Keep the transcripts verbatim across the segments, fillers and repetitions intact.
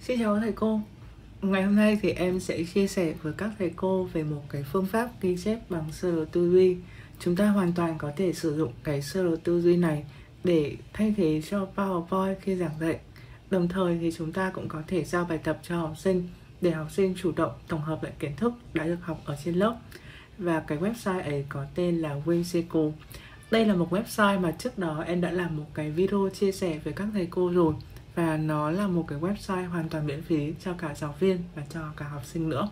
Xin chào thầy cô. Ngày hôm nay thì em sẽ chia sẻ với các thầy cô về một cái phương pháp ghi chép bằng sơ đồ tư duy. Chúng ta hoàn toàn có thể sử dụng cái sơ đồ tư duy này để thay thế cho PowerPoint khi giảng dạy. Đồng thời thì chúng ta cũng có thể giao bài tập cho học sinh để học sinh chủ động tổng hợp lại kiến thức đã được học ở trên lớp. Và cái website ấy có tên là Whimsical. Đây là một website mà trước đó em đã làm một cái video chia sẻ với các thầy cô rồi. Và nó là một cái website hoàn toàn miễn phí cho cả giáo viên và cho cả học sinh nữa.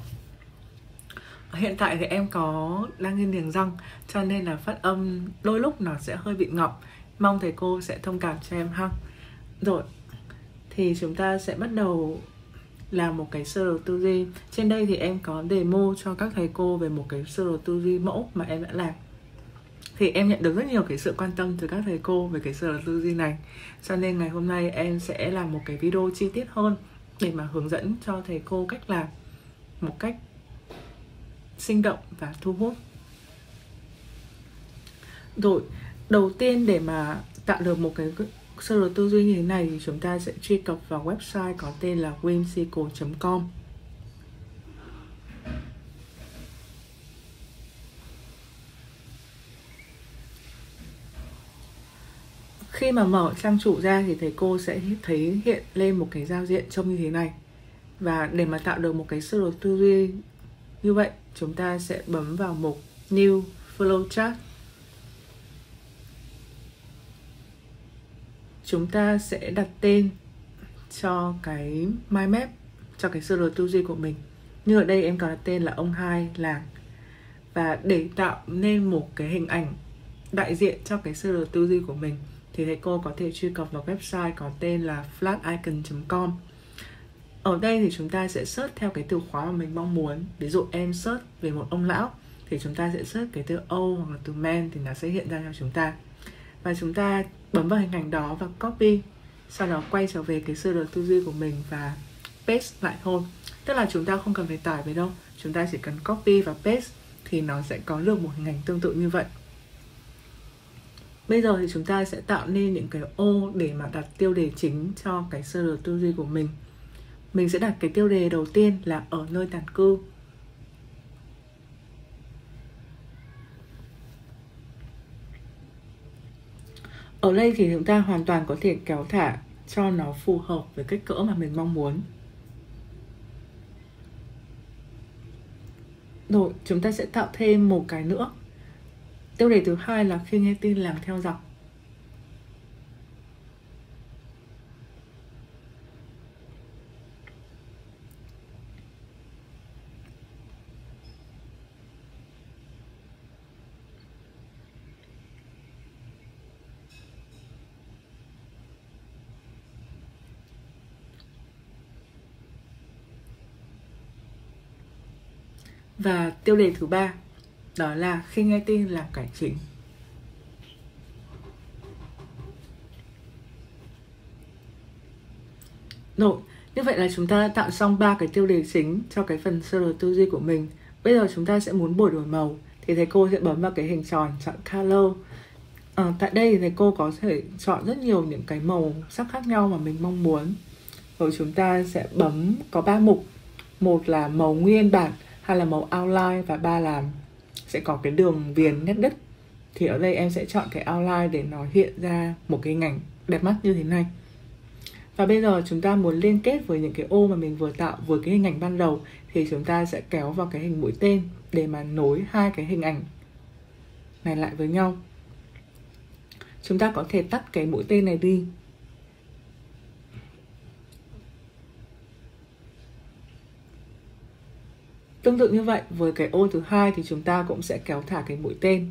Hiện tại thì em có đang nghiên niềng răng, cho nên là phát âm đôi lúc nó sẽ hơi bị ngọng. Mong thầy cô sẽ thông cảm cho em ha. Rồi, thì chúng ta sẽ bắt đầu làm một cái sơ đồ tư duy. Trên đây thì em có demo cho các thầy cô về một cái sơ đồ tư duy mẫu mà em đã làm. Thì em nhận được rất nhiều cái sự quan tâm từ các thầy cô về cái sơ đồ tư duy này. Cho nên ngày hôm nay em sẽ làm một cái video chi tiết hơn để mà hướng dẫn cho thầy cô cách làm một cách sinh động và thu hút. Rồi, đầu tiên để mà tạo được một cái sơ đồ tư duy như thế này thì chúng ta sẽ truy cập vào website có tên là whimsical chấm com. Khi mà mở trang chủ ra thì thầy cô sẽ thấy hiện lên một cái giao diện trông như thế này. Và để mà tạo được một cái sơ đồ tư duy như vậy, chúng ta sẽ bấm vào mục New Flowchart. Chúng ta sẽ đặt tên cho cái mind map, cho cái sơ đồ tư duy của mình. Như ở đây em có đặt tên là ông hai làng. Và để tạo nên một cái hình ảnh đại diện cho cái sơ đồ tư duy của mình thì thầy cô có thể truy cập vào website có tên là flaticon chấm com. Ở đây thì chúng ta sẽ search theo cái từ khóa mà mình mong muốn. Ví dụ em search về một ông lão thì chúng ta sẽ search cái từ old hoặc là từ man thì nó sẽ hiện ra cho chúng ta. Và chúng ta bấm vào hình ảnh đó và copy, sau đó quay trở về cái sơ đồ tư duy của mình và paste lại thôi. Tức là chúng ta không cần phải tải về đâu, chúng ta chỉ cần copy và paste thì nó sẽ có được một hình ảnh tương tự như vậy. Bây giờ thì chúng ta sẽ tạo nên những cái ô để mà đặt tiêu đề chính cho cái sơ đồ tư duy của mình. Mình sẽ đặt cái tiêu đề đầu tiên là ở nơi tản cư. Ở đây thì chúng ta hoàn toàn có thể kéo thả cho nó phù hợp với kích cỡ mà mình mong muốn. Rồi, chúng ta sẽ tạo thêm một cái nữa. Tiêu đề thứ hai là khi nghe tin làm theo dọc. Và tiêu đề thứ ba đó là khi nghe tin làm cải chính. Rồi, như vậy là chúng ta tạo xong ba cái tiêu đề chính cho cái phần sơ đồ tư duy của mình. Bây giờ chúng ta sẽ muốn đổi đổi màu thì thầy cô sẽ bấm vào cái hình tròn chọn color. À, tại đây thì thầy cô có thể chọn rất nhiều những cái màu sắc khác nhau mà mình mong muốn. Rồi chúng ta sẽ bấm có ba mục. Một là màu nguyên bản, hai là màu outline và ba là sẽ có cái đường viền nét đất. Thì ở đây em sẽ chọn cái outline để nó hiện ra một cái hình ảnh đẹp mắt như thế này. Và bây giờ chúng ta muốn liên kết với những cái ô mà mình vừa tạo với cái hình ảnh ban đầu thì chúng ta sẽ kéo vào cái hình mũi tên để mà nối hai cái hình ảnh này lại với nhau. Chúng ta có thể tắt cái mũi tên này đi. Tương tự như vậy, với cái ô thứ hai thì chúng ta cũng sẽ kéo thả cái mũi tên.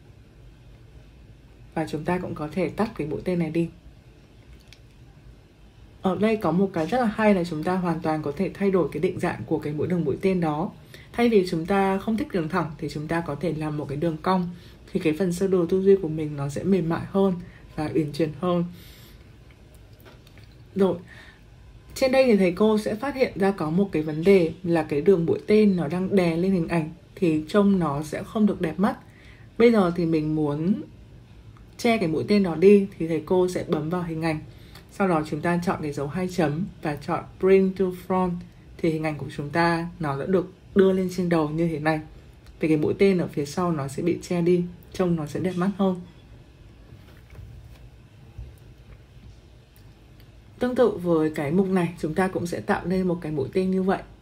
Và chúng ta cũng có thể tắt cái mũi tên này đi. Ở đây có một cái rất là hay là chúng ta hoàn toàn có thể thay đổi cái định dạng của cái mũi đường mũi tên đó. Thay vì chúng ta không thích đường thẳng thì chúng ta có thể làm một cái đường cong. Thì cái phần sơ đồ tư duy của mình nó sẽ mềm mại hơn và uyển chuyển hơn. Rồi, trên đây thì thầy cô sẽ phát hiện ra có một cái vấn đề là cái đường mũi tên nó đang đè lên hình ảnh thì trông nó sẽ không được đẹp mắt. Bây giờ thì mình muốn che cái mũi tên đó đi thì thầy cô sẽ bấm vào hình ảnh. Sau đó chúng ta chọn cái dấu hai chấm và chọn Bring to Front, thì hình ảnh của chúng ta nó đã được đưa lên trên đầu như thế này. Vì cái mũi tên ở phía sau nó sẽ bị che đi, trông nó sẽ đẹp mắt hơn. Tương tự với cái mục này, chúng ta cũng sẽ tạo nên một cái mũi tên như vậy.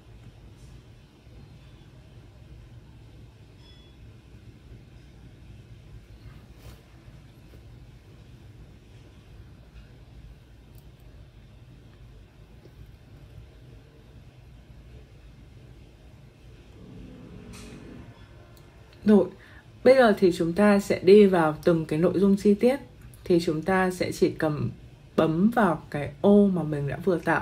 Rồi, bây giờ thì chúng ta sẽ đi vào từng cái nội dung chi tiết. Thì chúng ta sẽ chỉ cầm bấm vào cái ô mà mình đã vừa tạo.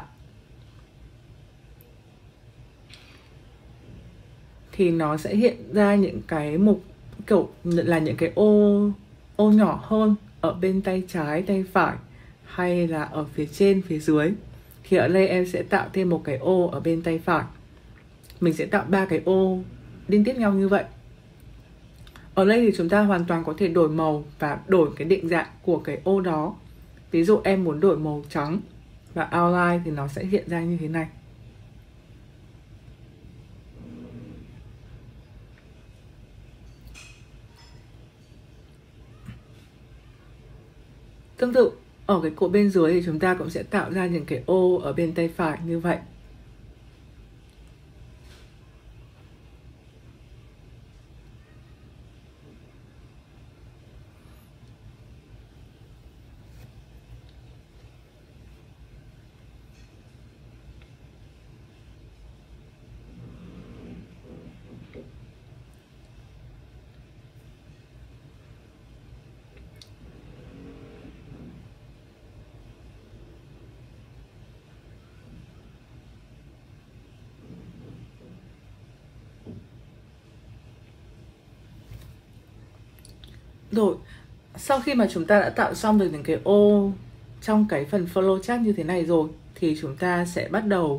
Thì nó sẽ hiện ra những cái mục kiểu là những cái ô ô nhỏ hơn ở bên tay trái, tay phải, hay là ở phía trên, phía dưới. Thì ở đây em sẽ tạo thêm một cái ô ở bên tay phải. Mình sẽ tạo ba cái ô liên tiếp nhau như vậy. Ở đây thì chúng ta hoàn toàn có thể đổi màu và đổi cái định dạng của cái ô đó. Ví dụ em muốn đổi màu trắng và outline thì nó sẽ hiện ra như thế này. Tương tự, ở cái cột bên dưới thì chúng ta cũng sẽ tạo ra những cái ô ở bên tay phải như vậy. Rồi, sau khi mà chúng ta đã tạo xong được những cái ô trong cái phần flowchart như thế này rồi, thì chúng ta sẽ bắt đầu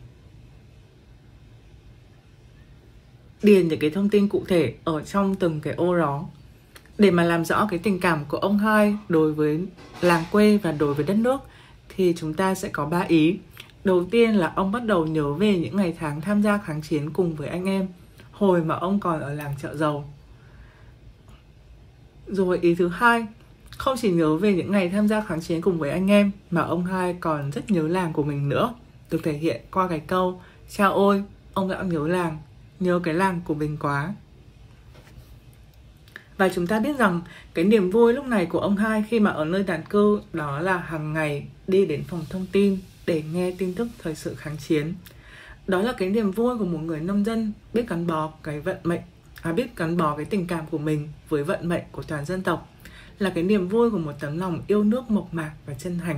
điền những cái thông tin cụ thể ở trong từng cái ô đó. Để mà làm rõ cái tình cảm của ông Hai đối với làng quê và đối với đất nước, thì chúng ta sẽ có ba ý. Đầu tiên là ông bắt đầu nhớ về những ngày tháng tham gia kháng chiến cùng với anh em hồi mà ông còn ở làng Chợ Dầu. Rồi ý thứ hai, không chỉ nhớ về những ngày tham gia kháng chiến cùng với anh em, mà ông Hai còn rất nhớ làng của mình nữa, được thể hiện qua cái câu: Cha ôi, ông đã nhớ làng, nhớ cái làng của mình quá. Và chúng ta biết rằng cái niềm vui lúc này của ông Hai khi mà ở nơi tản cư đó là hàng ngày đi đến phòng thông tin để nghe tin tức thời sự kháng chiến. Đó là cái niềm vui của một người nông dân biết gắn bó cái vận mệnh, à, biết gắn bó cái tình cảm của mình với vận mệnh của toàn dân tộc. Là cái niềm vui của một tấm lòng yêu nước mộc mạc và chân thành.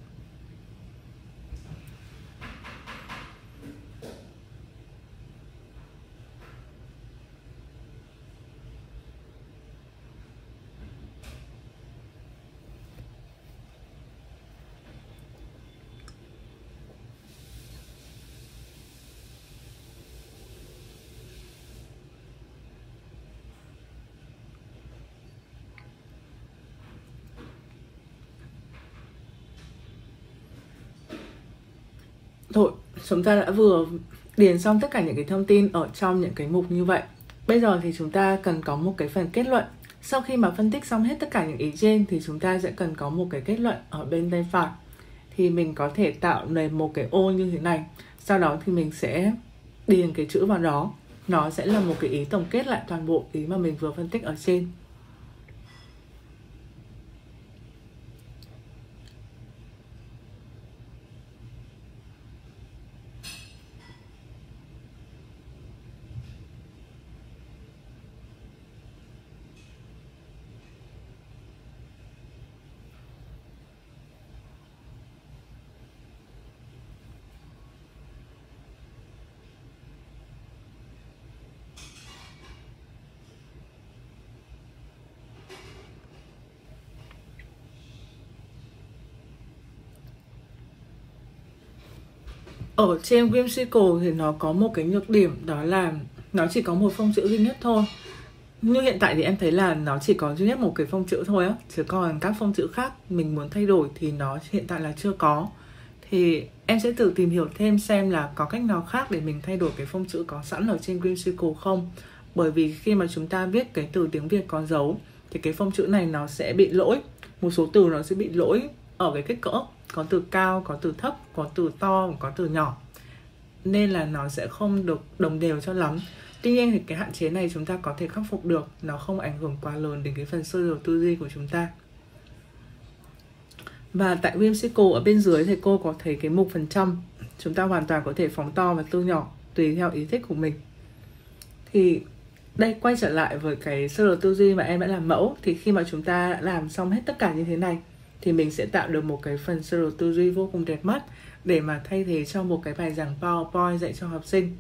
Thôi, chúng ta đã vừa điền xong tất cả những cái thông tin ở trong những cái mục như vậy. Bây giờ thì chúng ta cần có một cái phần kết luận. Sau khi mà phân tích xong hết tất cả những ý trên thì chúng ta sẽ cần có một cái kết luận ở bên tay phải. Thì mình có thể tạo nên một cái ô như thế này. Sau đó thì mình sẽ điền cái chữ vào đó. Nó sẽ là một cái ý tổng kết lại toàn bộ ý mà mình vừa phân tích ở trên. Ở trên Whimsical thì nó có một cái nhược điểm, đó là nó chỉ có một phông chữ duy nhất thôi. Như hiện tại thì em thấy là nó chỉ có duy nhất một cái phông chữ thôi á, chứ còn các phông chữ khác mình muốn thay đổi thì nó hiện tại là chưa có. Thì em sẽ tự tìm hiểu thêm xem là có cách nào khác để mình thay đổi cái phông chữ có sẵn ở trên Whimsical không. Bởi vì khi mà chúng ta viết cái từ tiếng Việt có dấu thì cái phông chữ này nó sẽ bị lỗi. Một số từ nó sẽ bị lỗi ở cái kích cỡ. Có từ cao, có từ thấp, có từ to, có từ nhỏ. Nên là nó sẽ không được đồng đều cho lắm. Tuy nhiên thì cái hạn chế này chúng ta có thể khắc phục được. Nó không ảnh hưởng quá lớn đến cái phần sơ đồ tư duy của chúng ta. Và tại Whimsical ở bên dưới thì cô có thấy cái mục phần trăm. Chúng ta hoàn toàn có thể phóng to và tô nhỏ tùy theo ý thích của mình. Thì đây, quay trở lại với cái sơ đồ tư duy mà em đã làm mẫu. Thì khi mà chúng ta đã làm xong hết tất cả như thế này thì mình sẽ tạo được một cái phần sơ đồ tư duy vô cùng đẹp mắt để mà thay thế cho một cái bài giảng PowerPoint dạy cho học sinh.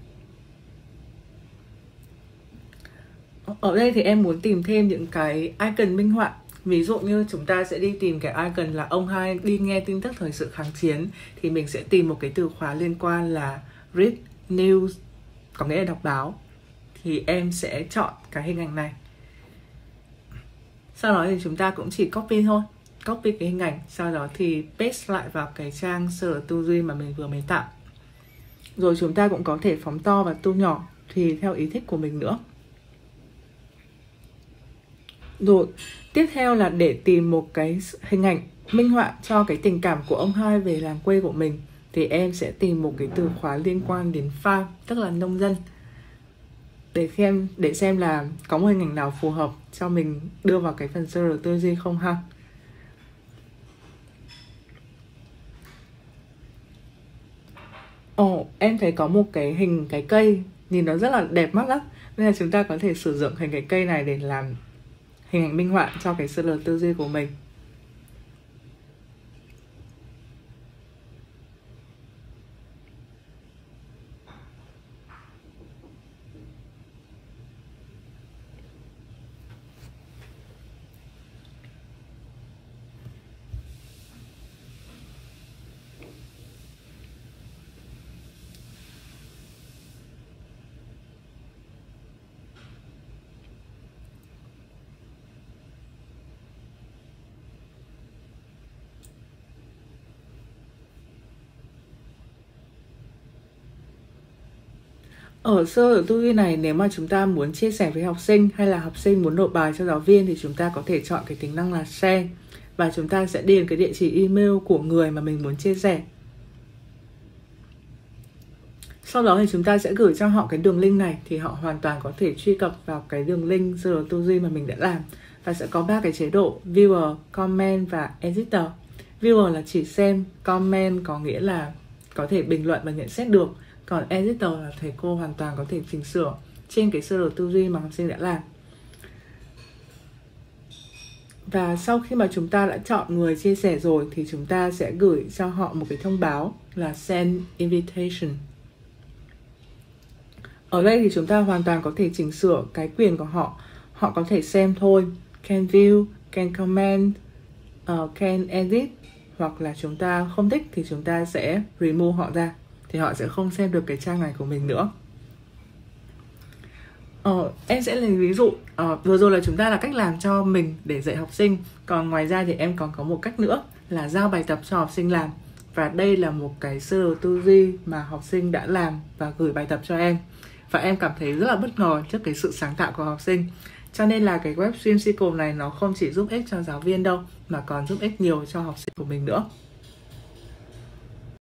Ở đây thì em muốn tìm thêm những cái icon minh họa. Ví dụ như chúng ta sẽ đi tìm cái icon là ông hai đi nghe tin tức thời sự kháng chiến, thì mình sẽ tìm một cái từ khóa liên quan là read news, có nghĩa là đọc báo. Thì em sẽ chọn cái hình ảnh này. Sau đó thì chúng ta cũng chỉ copy thôi, copy cái hình ảnh, sau đó thì paste lại vào cái trang sơ đồ tư duy mà mình vừa mới tạo. Rồi chúng ta cũng có thể phóng to và tô nhỏ tùy theo ý thích của mình nữa. Rồi, tiếp theo là để tìm một cái hình ảnh minh họa cho cái tình cảm của ông hai về làng quê của mình, thì em sẽ tìm một cái từ khóa liên quan đến farm, tức là nông dân, để xem để xem là có một hình ảnh nào phù hợp cho mình đưa vào cái phần sơ đồ tư duy không ha. Ồ, oh, em thấy có một cái hình cái cây nhìn nó rất là đẹp mắt lắm, nên là chúng ta có thể sử dụng hình cái cây này để làm hình ảnh minh họa cho cái sơ đồ tư duy của mình. Ở sơ đồ tư duy này, nếu mà chúng ta muốn chia sẻ với học sinh hay là học sinh muốn nộp bài cho giáo viên thì chúng ta có thể chọn cái tính năng là share, và chúng ta sẽ điền cái địa chỉ email của người mà mình muốn chia sẻ. Sau đó thì chúng ta sẽ gửi cho họ cái đường link này, thì họ hoàn toàn có thể truy cập vào cái đường link sơ đồ tư duy mà mình đã làm. Và sẽ có ba cái chế độ: viewer, comment và editor. Viewer là chỉ xem, comment có nghĩa là có thể bình luận và nhận xét được, còn editor là thầy cô hoàn toàn có thể chỉnh sửa trên cái sơ đồ tư duy mà học sinh đã làm. Và sau khi mà chúng ta đã chọn người chia sẻ rồi thì chúng ta sẽ gửi cho họ một cái thông báo là send invitation. Ở đây thì chúng ta hoàn toàn có thể chỉnh sửa cái quyền của họ. Họ có thể xem thôi, can view, can comment, uh, can edit, hoặc là chúng ta không thích thì chúng ta sẽ remove họ ra, thì họ sẽ không xem được cái trang này của mình nữa. Ờ, em sẽ lấy ví dụ. ờ, Vừa rồi là chúng ta là cách làm cho mình để dạy học sinh. Còn ngoài ra thì em còn có một cách nữa là giao bài tập cho học sinh làm. Và đây là một cái sơ đồ tư duy mà học sinh đã làm và gửi bài tập cho em. Và em cảm thấy rất là bất ngờ trước cái sự sáng tạo của học sinh. Cho nên là cái web Whimsical này nó không chỉ giúp ích cho giáo viên đâu, mà còn giúp ích nhiều cho học sinh của mình nữa.